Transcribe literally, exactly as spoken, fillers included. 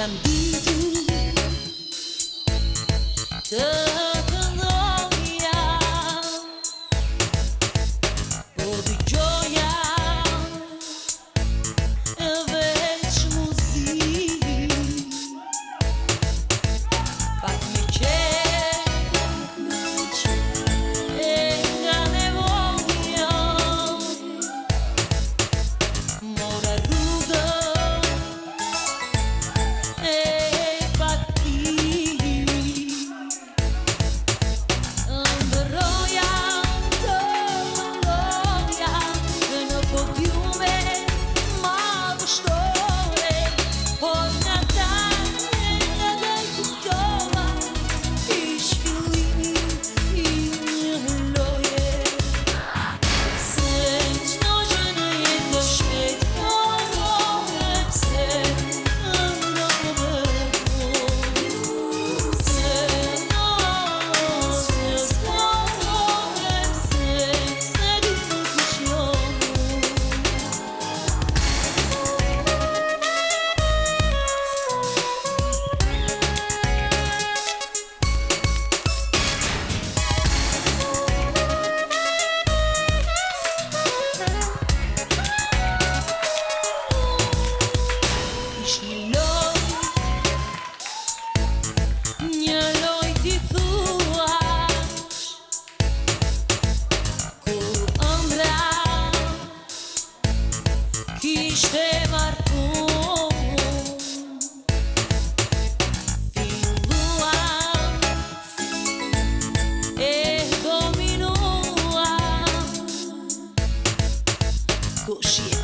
kam ditu të të ndoja, po dëgjoja veç muzikë, pak me qenë e nga nevoja, mora rrugën e pati, ndërroja të mëndoja dhe në podiume ma vështore, por nga tani nga dhe kuptova ish fillimi i një loje. Se qdo që në jetë të shpejt kohë, pse ndove se no, se s'kohë, pse se du të këshjohë. Ish një lojë, një lojë t'i thuash, kur ëndra kishte marrë filluam e dominuam, kush je